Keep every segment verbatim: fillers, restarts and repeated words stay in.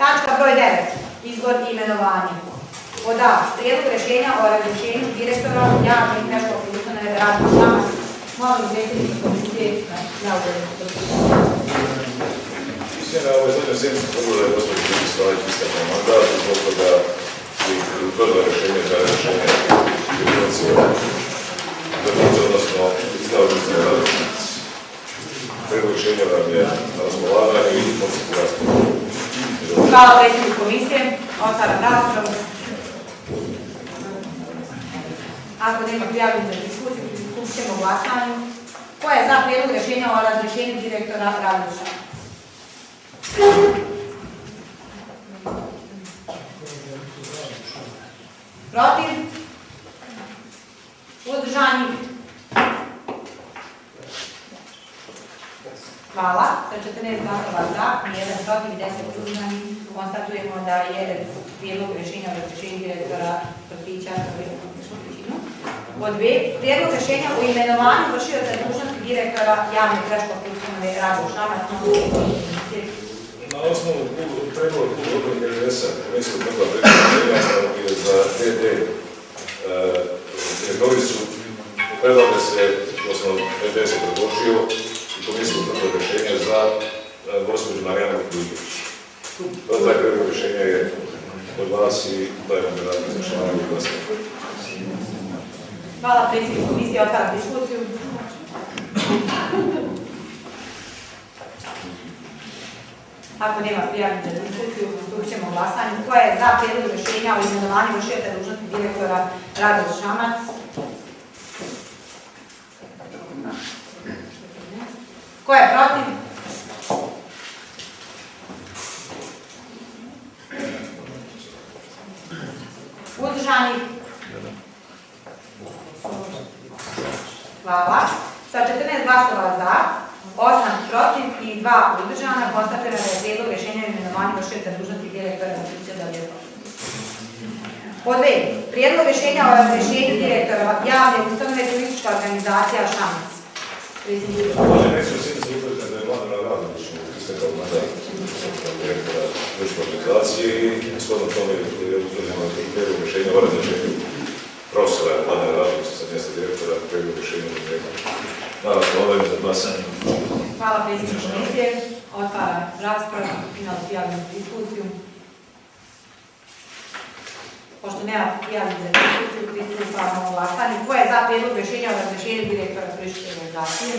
Tačka broj devet. Izbor i imenovanje. Pod A. Prijedlog rješenja o razrješenju direktora javne i predškolske ustanove Radno Šamac. Molim predsjednika komisije na uvodinu. Na ovoj zadnjoj sjednici odbora je gospođa Đurić staviti istekao mandat, zbog toga je utvrdilo rješenje za rješenje direkcije Vrnice, odnosno stavili ste na različnici. Prijedlog rješenja vam je na raspolaganju i podsjeti raspravu. Hvala predsjednik komisije. Otvaram raspravu. Ako nema prijavljenih za diskusiju, pristupit ćemo glasanju. Ko je za prijedlog rješenja o razrješenju direktora Radno Šamac? Protiv? Uzdržani? Hvala. Sa četrnaest glasova za, nijedan protiv i deset uzdržani, konstatujemo da je prijedlog rješenja o razrješenju direktora vrtića Pod B. Prijedlog rješenja o imenovanju vršioca dužnosti direktora javne predškolske ustanove Radno Šamac. Na osnovu predloga kluba odbornika R S-a komisija utvrdila prijedlog rješenja za D D Teritoricu. Predlaže se, odnosno R D S je predložio i komisija utvrdila rješenje za gospođu Marijanu Kukljivić. Taj predlog rješenja je od vas i dajem vam rad za članove i glasanje. Hvala predsjednik komisije, otvaram diskusiju. Ako nema prijavljenih za diskusiju, pristupit ćemo glasanju. Ko je za prijedlog rješenja o imenovanju vršioca dužnosti direktora Radno Šamac? Ko je protiv? Uzdržani? Hvala. Sa četrnaest glasova za, osam protiv i dva uzdržana, konstatirano da je prijedlog rješenja o imenovanju vršioca dužnosti direktora vrtića donijeti. Pod B. Prijedlog rješenja o razrješenju direktora javne ustanove Turistička organizacija Šamac. Može neću sjednicu utvrditi da je Vladimir Radović istekao mandat direktora Turističke organizacije i shodno tome je utvrdimo prijedlog rješenja o razrješenju profesora Vladimira Radovića sa mjesta direktora prijedlog rješenja o direktora. Naravno, ovdje za glasanje. Hvala predsjednik komisije. Otvaram raspravu i na prijavljenu diskusiju. Pošto nema prijavljenih za diskusiju, pristupamo glasanju. Ko je za prijedlog rješenja o razrješenju direktora turističke organizacije?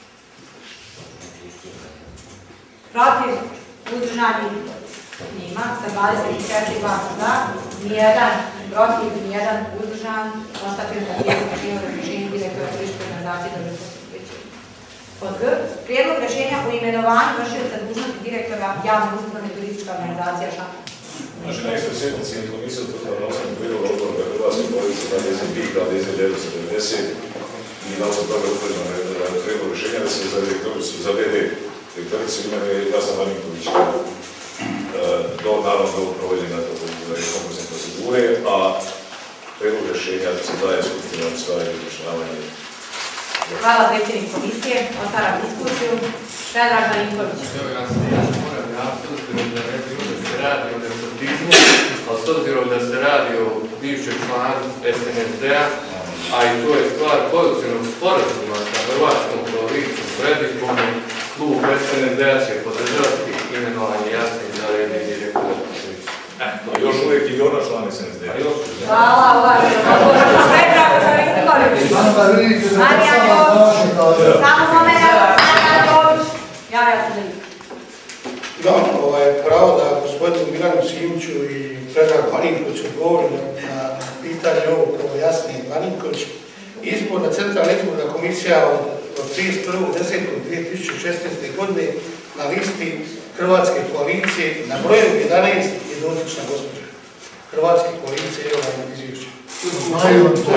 Protiv? Uzdržani? Nima. Sa dvadeset četiri glasa za, nijedan protiv, nijedan uzdržan. Konstatujem da prijedlog rješenja o razrješenju direktora turističke organizacije donijeti. Pod G. Prijedlog rješenja o imenovanju vršioca dužnosti direktora javne ustanove Turistička organizacija Šamac. Znači, na istoj sjednici komisija utvrdila na osnovu prijedloga odbornika Hrvatske policije na njezin PIK od iz devetnaest devedeset i na osnovu toga utvrđeno prijedlog rješenja da se za direktoricu, za V D direktoricu imenuje Jasna Marinković do naravno do provođenja konkursne procedure, a prijedlog rješenja se daje skupština na usvajanje i izvršavanje. Hvala predsjednik komisije. Otvaram diskusiju. Predrag Marinković. Ja se moram apsolutno da ne bilo da se radi o nepotizmu, ali s obzirom da se radi o bivšem članu S N S D-a, a i to je stvar koalicionog sporazuma sa Hrvatskom koalicijom predizbornom, klub S N S D-a će podržati imenovanje Jasne za V D direktora. Još uvijek i ona član S N S D-a. Hvala, uvaženo. Predrag Marinković. Marija Jović. Samo moment. Marija Jović. Javlja se za njih. Da, pravo da gospodinu Milanu Simiću i Predrag Marinkoviću odgovori na pitanje ovo kao Jasni Marinković. Izborna centralna izborna komisija od trideset prvog desetog dvije tisuće šesnaeste. godine na listi Hrvatske koalicije na broju jedanaest je dotična gospođa. Hrvatske koalicije, evo vam izvješće. Znaju to.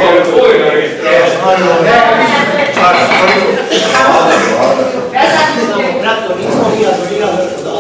Bratko, nismo mi ažurirali nešto da.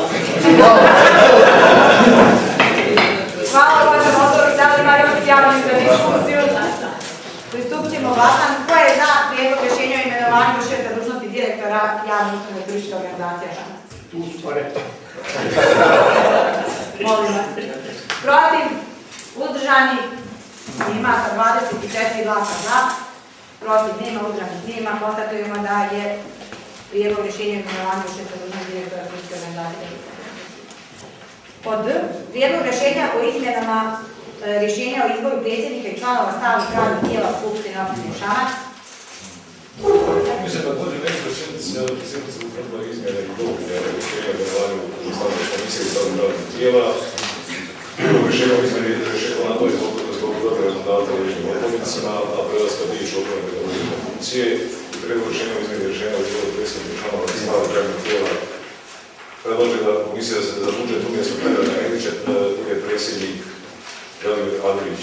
Hvala uvaženom odboru, da li ima još prijavljenih za diskusiju? Pristupit ćemo glasanju. Ko je za prijedlog rješenja o imenovanju vršioca dužnosti direktora javne ustanove Turističke organizacije Šamac? Tu smo rekli. Molim vas. Protiv? Uzdržani? Nema sa dvadeset četiri glasa za. Protiv? Nema. Uzdržanih? Nema. Konstatujemo da je prijedlog rješenja imenovanja vršioca dužnosti direktora političke organizacije. Pod D. Prijedlog rješenja o izmjenama rješenja o izboru predsjednika i članova stalnih radnih tijela Skupštine opštine Šamac. Mislim, također nešto sjednica utvrdila izmjene i dopune rješenja o imenovanju stalne komisije i stalnih radnih tijela. Bilo rješenja o izmjeni rješenja na to je zbog dobre mandata u ličnim odbornicima, a prelaska bivše odborne pedagoške funkcije i prijedlog rješenja o izmjeni rješenja o izboru predsjednika i članova stalnih radnih tijela. Predlaže da komisija za budžet umjesto Predraga Nedića bude predsjednik Velimir Adrić.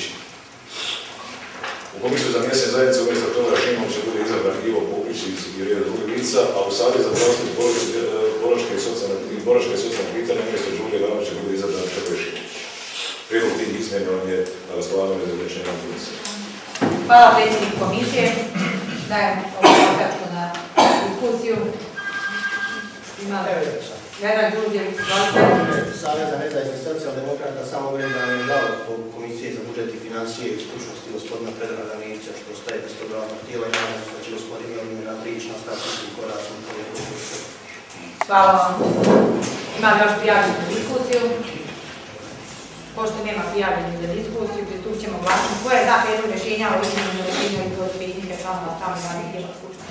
U komisiju za mjesne zajednice umjesto toga Šimovića bude izabran Ivo Popić i rijeda drugih lica, a u savjet za zdravstvo i boračke i socijalne pitanja umjesto Đulije Ivanovića bude izabran Čepo Šimović. Prijedlog tih izmjena vam je na raspolaganju za objašnjenje komisije. Hvala predsjedniku komisije. Dajem ovu tačku na diskusiju. Imali Vedran Đurđević, izvolite. Savez za nezavisnih socijaldemokrata samo govori da je žao zbog Komisije za budžet i financije i stručnosti gospodina Predraga Nedića što ostaje bez tog radnog tijela i nadam se da će gospodin Velimir Adrić nastaviti tim koracom po njegovom kursu. Hvala vam. Imam još prijavljenu za diskusiju. Pošto nema prijavljenu za diskusiju, pristupit ćemo glasanju. Ko je za prijedlog rješenja o izmjeni rješenja o izboru predsjednika članova stalnih radnih tijela Skupštine?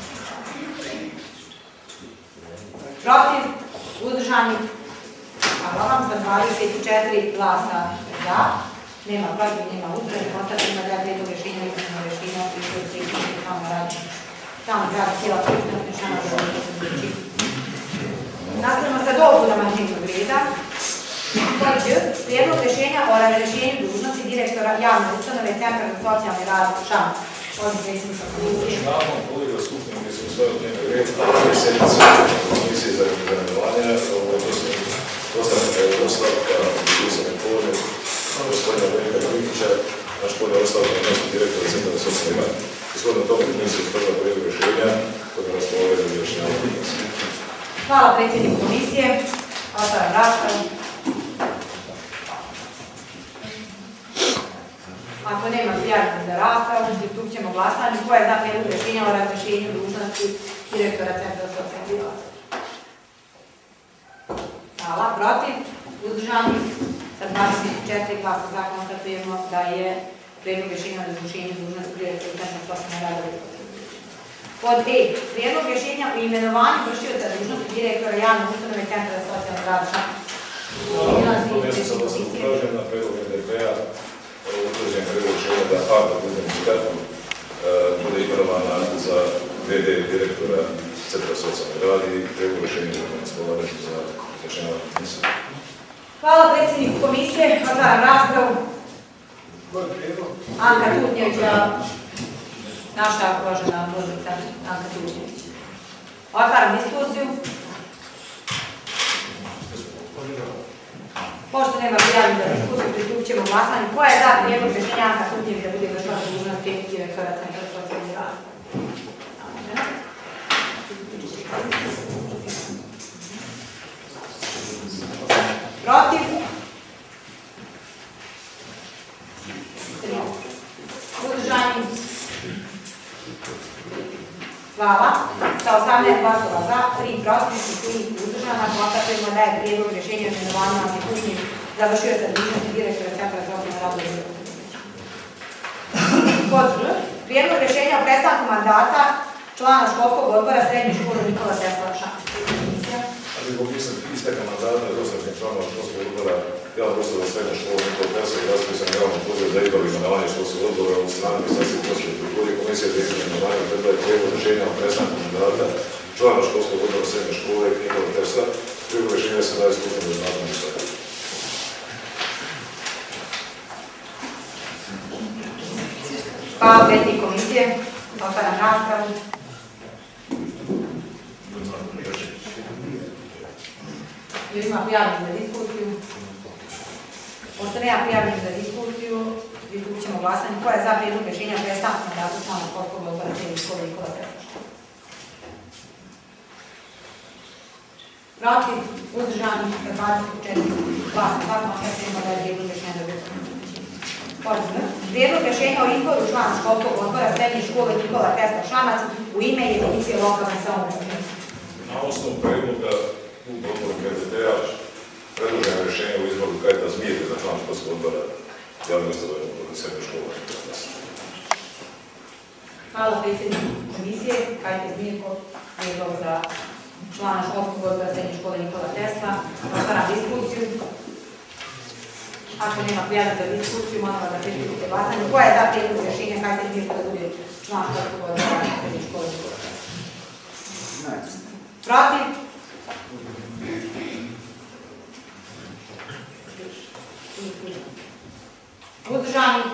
Protiv? Uzdržani? Hvala vam. Sa dvadeset četiri glasa za. Nema protiv, nema uzdržanih. Konstatujemo da je prijedlog rješenja o izmjeni rješenja o izboru predsjednika članova stalnih radnih tijela Skupštine. Nastavljamo sa dopunama dnevnog reda. Prijedlog rješenja o razrješenju dužnosti direktora javne ustanove Centra za socijalni rad Šamac. Ovdje predsjednika komisije. Nakon kolega Skupštine gdje se usvojio dnevni red, ove sedmice komisije za imenovanja, dostavljena je ostavka u pisanom formu gospodina Veljka Đuričića, naš polje ostavka na mjestu direktora Centra za socijalni rad. Ishodno tome komisije ustvrdila prijedlog rješenja kod nas ove za objašnjavanje komisije. Hvala predsjedniku komisije. Otvaram raspravu. Ako nema prijavljena za raspravu, pristupit ćemo glasanju. Ko je za prijedlog rješenja o razrješenju dužnosti direktora Centra za socijalni rad? Hvala. Protiv? Uzdržani? Sa dvadeset četiri glasa za konstatujemo da je prijedlog rješenja o razrješenju dužnosti direktora Centra za socijalni rad. Pod E. Prijedlog rješenja o imenovanju vršioca dužnosti direktora javne ustanove Centra za socijalni rad Šamac. Mjesto sada sam upražen na predlog N D P-a, utvrđen prijedlog rješenja da Arda Kuzmanić bude imenovana za V D direktora Centra za socijalni rad i prijedlog rješenja da nas povladeću za izjašnjavanje komisije. Hvala predsjedniku komisije. Otvaram raspravu. Anka Tutnjević, naša uvažena odbornica Anka Tutnjević. Otvaram diskusiju. Pošto nema prijavljena za diskusiju, pristupit ćemo glasanju. Ko je za prijedlog rješenja Anka Tutnjević da bude vršilac dužnosti direktora Centra za socijalni rad? Protiv? Uzdržani? Hvala. Sa osamnaest glasova za, tri protiv i tri uzdržana, konstatujemo da je prijedlog rješenja o imenovanju Anke Tutnjević za vršioca dužnosti direktora Centra za socijalni rad. Pod Ž. Prijedlog rješenja o prestanku mandata člana školskog odbora Srednje škole Nikola Tesla Šamac. Zbog isteka mandata i dosadašnjeg članova školskog odbora javnog ustanove Srednje škole Nikola Tesla i raspisan javni poziv za izbor imenovanja školskog odbora u strani Ministarstva prosvjete i kulture. Komisija za izbor imenovanja predlaže prijedlog rješenja o prestanku mandata člana školskog odbora Srednje škole Nikola Tesla. Prijedlog rješenja se daje skupno do znatnog sada. Hvala predsjednik komisije. Otvaram raspravu. Jer ima prijavljeni za diskusiju. Pošto nema prijavljeni za diskusiju, pristupit ćemo glasanju. Ko je za prijedlog rješenja o prestanku mandata člana školskog odbora Srednje škole Nikola Tesla? protiv, uzdržani sa dvadeset četiri glasa. Tako vam kažemo da je prijedlog rješenja dobio potvrdu. Prijedlog rješenja o izboru člana školskog odbora srednje škole Nikola Tesla Šamac u ime jedinice lokalne samouprave. Na osnovu predloga u odboru K D P-a predloženo rješenje o izboru Kajeta Zmijete za član školskog odbora javne ustanove srednje škole. Hvala predsjedniku komisije, Kajte Zmijeko, prijedlog za člana školskog odbora srednje škole Nikola Tesla. Otvaram diskusiju. Ako nema prijave za diskusiju, molim vas da pristupite glasanju. Koja je za prijedlog rješenja Kajte Zmijeko da bude član školskog odbora srednje škole Nikola Tesla? Protiv? Uzdržani?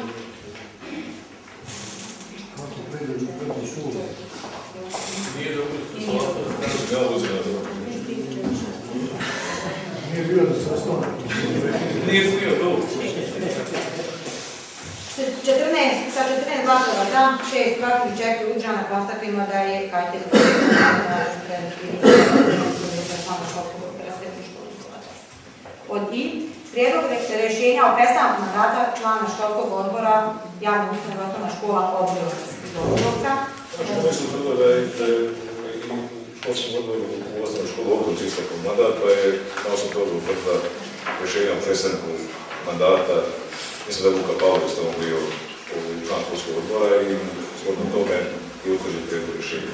Nije dobro Nije bio da se osnovno. Nije smio dobro. četrnaest, sa četrnaest glasova za, šest protiv i četiri uzdržana, konstatujemo da je Kajte Od I. Prijedlog rješenja o prestanku mandata člana školskog odbora javne ustanove osnovna škola Obdrovca. Znači, nešto prvo da je i školskom odboru u osnovnoj školi Obdrovca istakao mandat, pa je na osnovu toga utvrda rješenja o prestanku mandata. Mislim da je Luka Pavlović tamo bio član školskog odbora i zgodno tome i utvrđen prijedlog rješenja.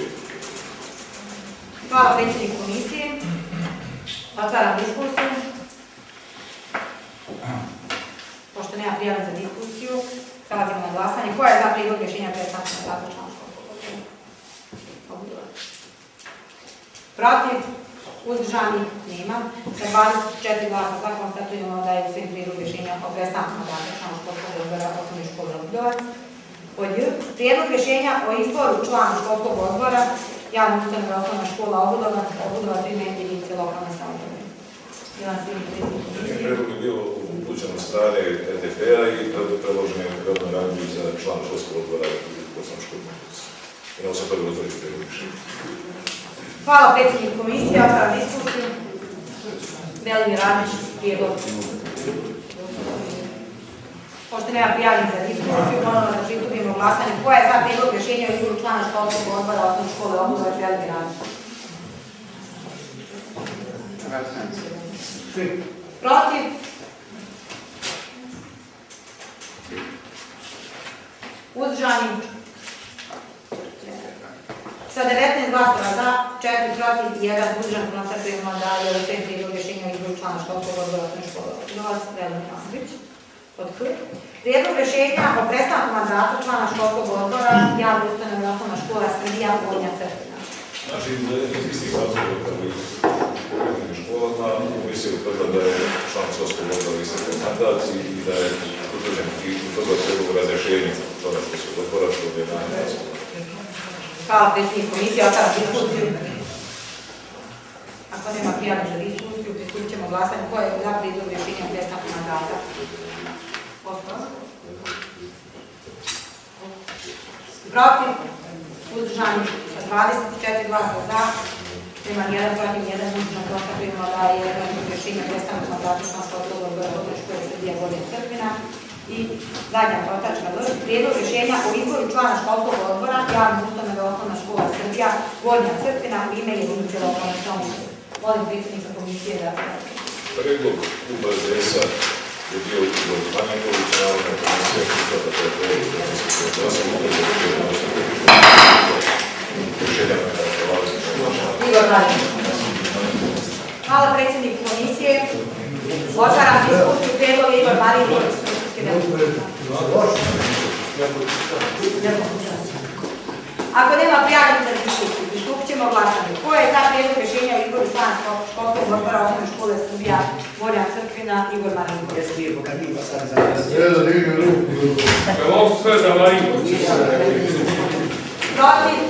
Hvala predsjednik komisije. Otvaram diskusiju. Pošto nema prijave za diskusiju, prelazimo na glasanje. Ko je za prijedlog rješenja prestanka mandata člana školskog odbora? Protiv? Uzdržani? Nema. Sa dvadeset četiri glasa za konstatujemo da je usvojen prijedlog rješenja o prestanku mandata člana školskog odbora osnovne škole Obdrovac. Pod J. Prijedlog rješenja o izboru člana školskog odbora javne ustanove osnovna škola Obdrovac u ime jedinice lokalne samouprave. Predlog je bio upućen od strane R D P-a i predložen je predlog raniju za član školskog odbora u osnovnoj školi. I na osnovu toga utvrđen prijedlog rješenja. Hvala predsjednik komisije, otvaram diskusiju. Velimir Radić, prijedlog. Pošto nema prijavljenih za diskusiju, molim vas da pristupimo glasanju. Koja je za prijedlog rješenja o izboru člana školskog odbora osnovne škole Obdrovac Velimir Radić? Protiv? Uzdržani? Sa devetnaest glasova za, četiri protiv i jedan uzdržan, konstatujemo da je usvojen prijedlog rješenja o izboru člana školskog odbora osnovne škole Obdrovac Velimir Radić. Prijedlog rješenja o prestanku mandata člana školskog odbora javne ustanove osnovna škola Srbija Gornja Crkvina. Znači, iz istih razloga kao i u pojedinim školama, komisija utvrdila da je član školskog odbora istekao mandat i da je utvrđen i utvrdila prijedlog razrješenja člana školskog odbora, što je najmanje. Hvala predsjednik komisije, otvaram diskusiju. Ako nema prijave za diskusiju, pristupit ćemo glasanju. Ko je za prijedlog rješenja o prestanku mandata? Ostalo? Protiv? Uzdržani sa dvadeset četiri glasa za, nema jedan protiv, jedan uzdržan, konstatujemo da je prijedlog rješenja o prestanku mandata člana školskog odbora osnovne škole Srbija Gornja Crkvina. I zadnja točka, prijedlog rješenja o izboru člana školskog odbora javne ustanove osnovna škola Srbija Gornja Crkvina u ime jedinice lokalne samouprave. Molim predsjednika komisije da... Predlog kluba S D S-a je bio Igor Banjaković, navodna komisija pripada to je predlog da se se glasamo utvrđuje na osnovu rješenja Igor Banjaković. Hvala predsjedniku komisije. Otvaram diskusiju prijedloga Igor Banjaković. Ako nema prijavljenih za diskusiju, pristupit ćemo glasanju. Ko je za prijedlog rješenja o izboru člana školskog odbora osnovne škole Srbija Gornja Crkvina Igor Marinković? Ovo su sve za Marinković. Protiv?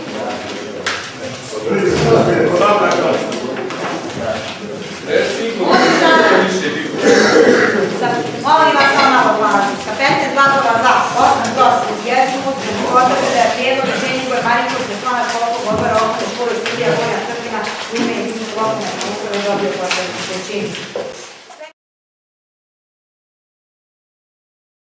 Molim vas samo malo glasanju. Sa petnaest glasova za, osam protiv, jedan uzdržan, potvrđuje da je prijedlog rješenja Igor Marinković za člana školskog odbora osnovne škole Srbija Gornja Crkvina u ime jedinice lokalne samouprave dobio potrebnu većinu.